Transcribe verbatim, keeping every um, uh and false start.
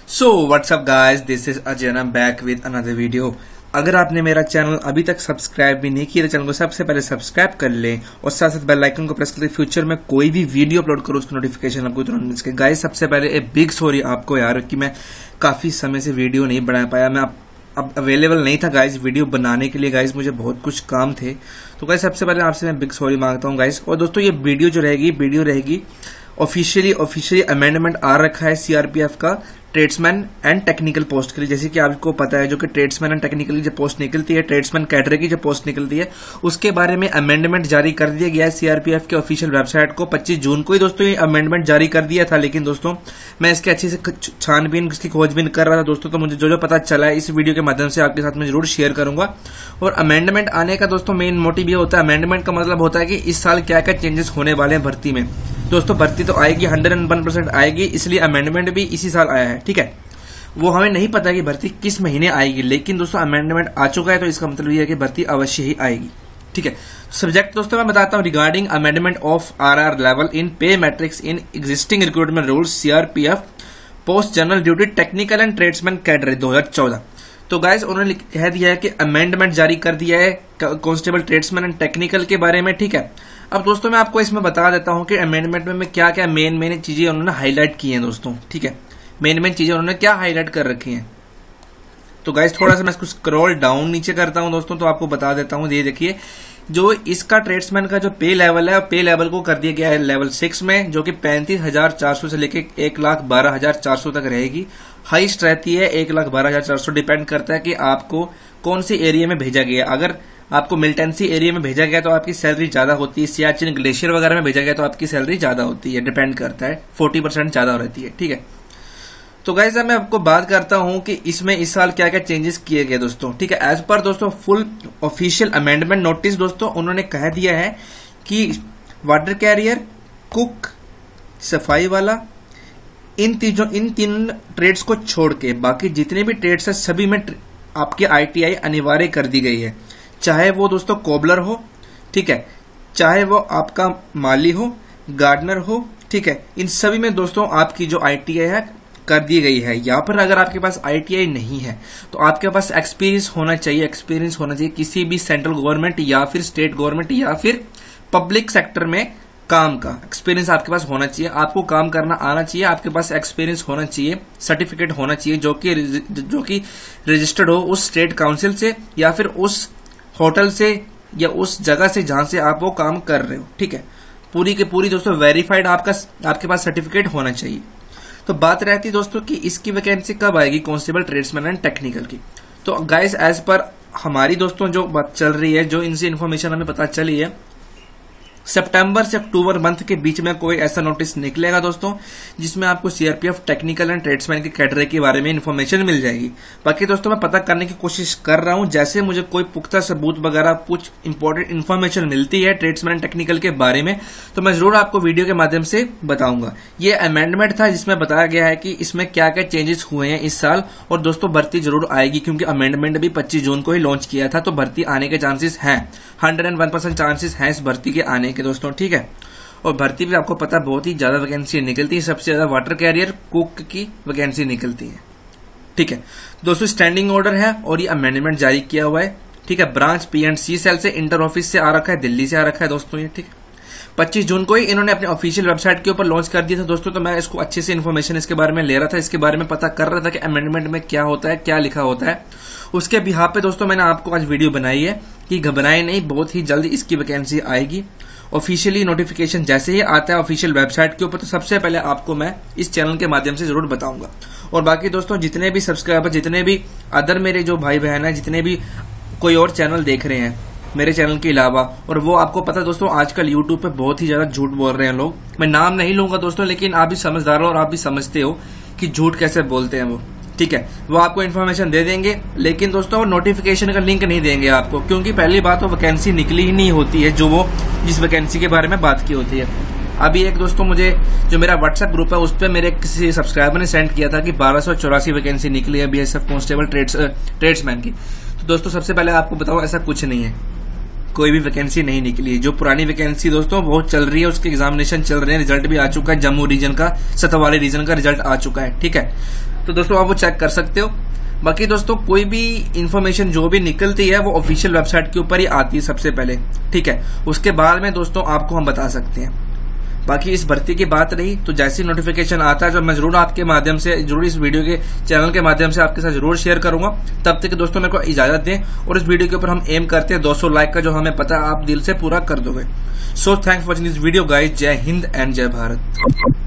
So what's up guys, this is Ajay and I am back with another video. अगर आपने मेरा channel अभी तक सब्सक्राइब भी नहीं किया तो चैनल को सबसे पहले सब्सक्राइब कर लें और साथ साथ बेल आइकन को प्रेस करके फ्यूचर में कोई भी वीडियो अपलोड करो उसकी नोटिफिकेशन आपको तुरंत मिल सके। गाइस सबसे पहले एक बिग सॉरी आपको यार कि मैं काफी समय से वीडियो नहीं बना पाया, मैं अब अवेलेबल नहीं था गाइस वीडियो बनाने के लिए। गाइस मुझे बहुत कुछ काम थे, तो गाइस सबसे पहले आपसे मैं बिग सॉरी मांगता हूँ गाइस। और दोस्तों ये वीडियो जो रहेगी वीडियो रहेगी ऑफिशियली ऑफिशियली अमेंडमेंट आ रखा है सीआरपीएफ का ट्रेड्समैन एंड टेक्निकल पोस्ट के लिए। जैसे कि आपको पता है जो कि ट्रेड्समैन एंड टेक्निकल की जो पोस्ट निकलती है, ट्रेड्समैन कैडरे की जो पोस्ट निकलती है, उसके बारे में अमेंडमेंट जारी कर दिया गया है सीआरपीएफ के ऑफिशियल वेबसाइट को। पच्चीस जून को ही दोस्तों ये अमेंडमेंट जारी कर दिया था, लेकिन दोस्तों मैं इसके अच्छे से छानबीन इसकी खोजबीन कर रहा था दोस्तों, तो मुझे जो जो पता चला है इस वीडियो के माध्यम से आपके साथ में जरूर शेयर करूंगा। और अमेंडमेंट आने का दोस्तों मेन मोटिव ये होता है, अमेंडमेंट का मतलब होता है कि इस साल क्या क्या चेंजेस होने वाले हैं भर्ती में। दोस्तों भर्ती तो आएगी, हंड्रेड एंड वन परसेंट आएगी, इसलिए अमेंडमेंट भी इसी साल आया है। ठीक है, वो हमें नहीं पता कि भर्ती किस महीने आएगी, लेकिन दोस्तों अमेंडमेंट आ चुका है तो इसका मतलब ये है कि भर्ती अवश्य ही आएगी। ठीक है, सब्जेक्ट दोस्तों मैं बताता हूं regarding amendment of RR level in pay matrix in existing recruitment rules CRPF post general duty technical and tradesman cadre दो हजार चौदह। तो गाइस उन्होंने कह दिया है कि अमेंडमेंट जारी कर दिया है कांस्टेबल ट्रेड्समैन एंड टेक्निकल के बारे में। ठीक है, अब दोस्तों मैं आपको इसमें बता देता हूं कि अमेंडमेंट में क्या क्या मेन मेन चीजें उन्होंने हाईलाइट की हैं दोस्तों। ठीक है, मेन मेन चीजें उन्होंने क्या हाईलाइट कर रखी हैं। तो गाइस थोड़ा सा मैं इसको स्क्रॉल डाउन नीचे करता हूं दोस्तों, तो आपको बता देता हूं। ये देखिए जो इसका ट्रेड्समैन का जो पे लेवल है, पे लेवल को कर दिया गया है लेवल सिक्स में, जो कि पैंतीस हजार चार सौ से लेकर एक लाख बारह हजार चार सौ तक रहेगी। हाईएस्ट रहती है एक लाख बारह हजार चार सौ, डिपेंड करता है कि आपको कौन से एरिया में भेजा गया। अगर आपको मिलिटेंसी एरिया में भेजा गया तो आपकी सैलरी ज्यादा होती है, सियाचिन ग्लेशियर वगैरह में भेजा गया तो आपकी सैलरी ज्यादा होती है, डिपेंड करता है, फोर्टी परसेंट ज्यादा रहती है। ठीक है, तो गाइस मैं आपको बात करता हूं कि इसमें इस साल क्या क्या चेंजेस किए गए दोस्तों। ठीक है, एज पर दोस्तों फुल ऑफिशियल अमेंडमेंट नोटिस दोस्तों उन्होंने कह दिया है कि वाटर कैरियर, कुक, सफाई वाला, इन तीनों इन तीन ट्रेड्स को छोड़ के बाकी जितने भी ट्रेड्स है सभी में आपकी आईटीआई अनिवार्य कर दी गई है। चाहे वो दोस्तों कोबलर हो, ठीक है, चाहे वो आपका माली हो, गार्डनर हो, ठीक है, इन सभी में दोस्तों आपकी जो आईटीआई है कर दी गई है। यहाँ पर अगर आपके पास आईटीआई नहीं है तो आपके पास एक्सपीरियंस होना चाहिए, एक्सपीरियंस होना चाहिए किसी भी सेंट्रल गवर्नमेंट या फिर स्टेट गवर्नमेंट या फिर पब्लिक सेक्टर में काम का एक्सपीरियंस आपके पास होना चाहिए। आपको काम करना आना चाहिए, आपके पास एक्सपीरियंस होना चाहिए, सर्टिफिकेट होना चाहिए जो कि जो कि रजिस्टर्ड हो उस स्टेट काउंसिल से या फिर उस होटल से या उस जगह से जहां से आप वो काम कर रहे हो। ठीक है, पूरी के पूरी दोस्तों वेरीफाइड आपका आपके पास सर्टिफिकेट होना चाहिए। तो बात रहती दोस्तों कि इसकी वैकेंसी कब आएगी कांस्टेबल ट्रेड्समैन एंड टेक्निकल की। तो गाइस एज पर हमारी दोस्तों जो बात चल रही है, जो इनसे इन्फॉर्मेशन हमें पता चली है, सितंबर से अक्टूबर मंथ के बीच में कोई ऐसा नोटिस निकलेगा दोस्तों जिसमें आपको सीआरपीएफ टेक्निकल एंड ट्रेड्समैन के कैडरे के बारे में इन्फॉर्मेशन मिल जाएगी। बाकी दोस्तों मैं पता करने की कोशिश कर रहा हूं, जैसे मुझे कोई पुख्ता सबूत वगैरह कुछ इंपॉर्टेंट इन्फॉर्मेशन मिलती है ट्रेड्समैन एंड टेक्निकल के बारे में तो मैं जरूर आपको वीडियो के माध्यम से बताऊंगा। ये अमेंडमेंट था जिसमें बताया गया है कि इसमें क्या क्या चेंजेस हुए हैं इस साल। और दोस्तों भर्ती जरूर आएगी क्योंकि अमेंडमेंट भी पच्चीस जून को ही लॉन्च किया था, तो भर्ती आने के चांसेस हैं, hundred and one percent chances हैं इस भर्ती के आने के दोस्तों। ठीक है, और भर्ती भी आपको पता बहुत ही ज्यादा वैकेंसी निकलती है, सबसे ज्यादा वाटर कैरियर, कुक की वैकेंसी निकलती है। ठीक है दोस्तों, स्टैंडिंग ऑर्डर है और ये अमेंडमेंट जारी किया हुआ है। ठीक है, branch P and C cell से, इंटर ऑफिस से आ रखा है, दिल्ली से आ रखा है दोस्तों ये। ठीक है, पच्चीस जून को ही इन्होंने अपने ऑफिशियल वेबसाइट के ऊपर लॉन्च कर दिया था दोस्तों, तो मैं इसको अच्छे से इन्फॉर्मेशन इसके बारे में ले रहा था, इसके बारे में पता कर रहा था कि अमेंडमेंट में क्या होता है, क्या लिखा होता है। उसके बिहाफ पे दोस्तों मैंने आपको आज वीडियो बनाई है कि घबराएं नहीं, बहुत ही जल्द इसकी वैकेंसी आएगी। ऑफिशियली नोटिफिकेशन जैसे ही आता है ऑफिशियल वेबसाइट के ऊपर तो सबसे पहले आपको मैं इस चैनल के माध्यम से जरूर बताऊंगा। और बाकी दोस्तों जितने भी सब्सक्राइबर, जितने भी अदर मेरे जो भाई बहन है, जितने भी कोई और चैनल देख रहे हैं मेरे चैनल के अलावा, और वो आपको पता है दोस्तों आजकल यूट्यूब पे बहुत ही ज्यादा झूठ बोल रहे हैं लोग। मैं नाम नहीं लूंगा दोस्तों, लेकिन आप भी समझदार हो और आप भी समझते हो कि झूठ कैसे बोलते हैं वो। ठीक है, वो आपको इन्फॉर्मेशन दे देंगे, लेकिन दोस्तों वो नोटिफिकेशन का लिंक नहीं देंगे आपको, क्योंकि पहली बात तो वैकेंसी निकली ही नहीं होती है जो वो जिस वैकेंसी के बारे में बात की होती है। अभी एक दोस्तों मुझे जो मेरा व्हाट्सएप ग्रुप है उस पर मेरे किसी सब्सक्राइबर ने सेंड किया था कि बारह सौ चौरासी वैकेंसी निकली है बीएसएफ कांस्टेबल ट्रेड्स ट्रेड्समैन की। तो दोस्तों सबसे पहले आपको बताओ ऐसा कुछ नहीं है। कोई भी वैकेंसी नहीं निकली है। जो पुरानी वैकेंसी दोस्तों वो चल रही है, उसके एग्जामिनेशन चल रहे हैं, रिजल्ट भी आ चुका है। जम्मू रीजन का, सतवाली रीजन का रिजल्ट आ चुका है, ठीक है। तो दोस्तों आप वो चेक कर सकते हो। बाकी दोस्तों कोई भी इंफॉर्मेशन जो भी निकलती है वो ऑफिशियल वेबसाइट के ऊपर ही आती है सबसे पहले, ठीक है। उसके बाद में दोस्तों आपको हम बता सकते हैं। बाकी इस भर्ती की बात रही तो जैसी नोटिफिकेशन आता है जो मैं जरूर आपके माध्यम से, जरूर इस वीडियो के चैनल के माध्यम से आपके साथ जरूर शेयर करूंगा। तब तक दोस्तों मेरे को इजाजत दें, और इस वीडियो के ऊपर हम एम करते हैं दो सौ लाइक का, जो हमें पता है आप दिल से पूरा कर दोगे। So thanks for watching this video guys. Jai Hind and जय भारत।